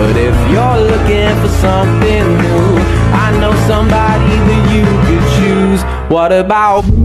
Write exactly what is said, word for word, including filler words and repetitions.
But if you're looking for something new, I know somebody that you could choose. What about